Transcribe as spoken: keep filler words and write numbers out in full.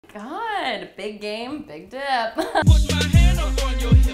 God, big game, big dip. Put my hand up on your